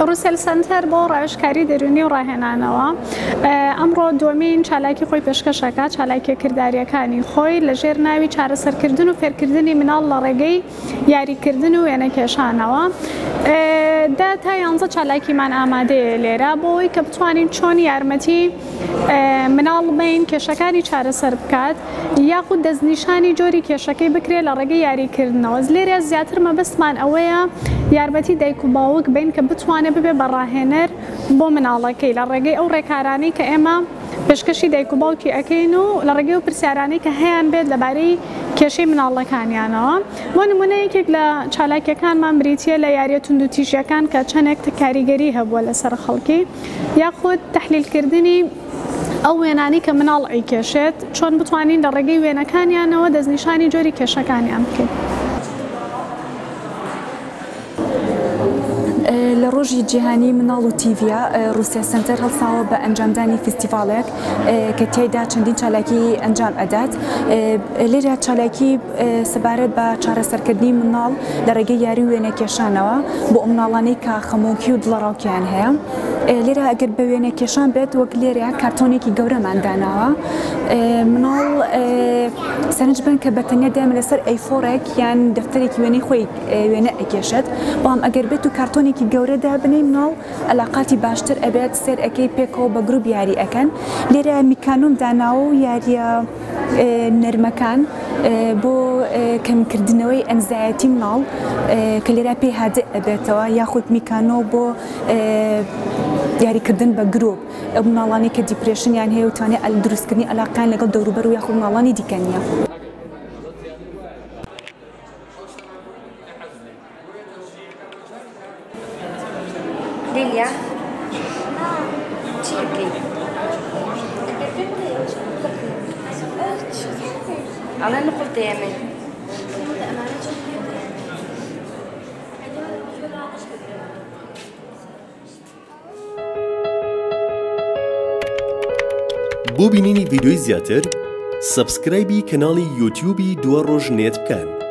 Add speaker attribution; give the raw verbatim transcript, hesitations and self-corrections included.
Speaker 1: روسل سنتر بۆ ڕاوێژکاری دەرونی و ڕاهێنانەوە ئەمڕۆ دووەمین چالاکی خۆی پێشکەشەکە چالاکیەکرداریەکانی خۆی لەژێر ناوی چارەسەرکردن و فێرکردنی مناڵ لە ڕێگەی یاریکردن و وێنەکێشانەوە دا تا یانزە چالاکیمان ئامادەیە لێرە بۆ ئەوەی کە بتوانین چۆن یارمەتی مناڵ بین کێشەکانی چارەسەر بکات یاخود دەستنیشانی جۆری کێشەکەی بکرێت لە ڕێگەی یاریکردنەوە. لێرە زیاتر مەبەستمان ئەوەیە یارمەتی دایک و باوک بین کە بتوانێت ببێ بەڕاهێنەر بۆ مناڵەکەی لە ڕێگەی ئەو ڕێکارانەی کە ئێمە پێشکەشی دایک و باوکی ئەەکەین و لە ڕێگەی و پرسیارانەی کە هەیەیان بێت لەبارەی کێشەی مناڵەکانیانەوە. بۆ نمونە یەکێک لە چالاکیەکانمان بریتیە لە یاریە توندوتیژیەکان کە چەندێک کاریگەری هەبووە لەسەر خەڵکی یاخود تەحلیلکردنی ئەو وێنانی کە مناڵ ئەیکێشێت چۆن بتوانین لە ڕێگەی وێنەکانیانەوە دەستنیشانی جۆری کێشەکانیان بکەین.
Speaker 2: لە ڕۆژی جیهانی مناڵ و تیڤە رووسیا سنتەر هەڵساوە بە ئەنجامدانی فستیڤالێک کە تێیدا چەندین چالاکی ئەنجام ئەدات. لێرە چالاکی سەبارەت بە چارەسەرکردنی مناڵ لە ڕێگەی یاری وێنەکێشانەوە بۆ ئەو مناڵانەی کە خەمۆکی و دڵەڕاوکیان هەیە. لێرە ئەگەر بە وێنەکێشان بێت وەک لێرە کارتۆنێکی گەورەمان داناوە مناڵ سەرنج بن کە بەتەنیا دایمە لەسەر ئەیفۆڕێک یان دەفتەرێکی وێنەی خۆی وێنە ئەکێشێت بەڵام ئەگەر بێت و کارتۆنێکی گەورەدا بنەی مناڵ علاقاتی باشتر ئەبێت سێر ئەەکەی پێکەوە بە گروپ یاری ئەەکەن. لێرە میکانۆم داناوە و یاریە نەرمەکان بۆ کەمکردنەوەی ئەنزایەتی مناڵ کە لێرە پێی هادە ئەبێتەوە یاخود میکانۆ بۆ یاریکردن بە گرۆپ ئەو مناڵانی کە دیپرێشنیان هەیە و توانێت دروستکردنی علاقیان لەگەڵ دەوروبەر و یاخود مناڵانی دیکە نییە.
Speaker 3: ليليا تشيكي على نقطة يمين
Speaker 4: بۆ بینینی ڤیدیۆی زیاتر سبسکرایبی کەناڵی یوتیوبی دووە ڕۆژ نێت بکەن.